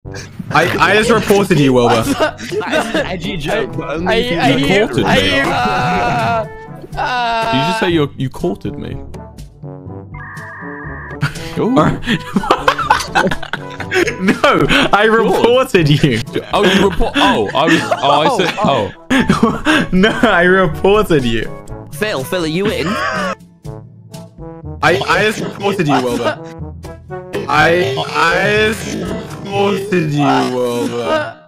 I just reported you, Wilbur. That is an edgy joke, but only if you courted me. Did you just say you courted me? Ooh. No, I reported you. Oh, you report? Oh, I said. Oh. No, I reported you. Phil, are you in? I just reported you, Wilbur. I just reported you, Wilbur.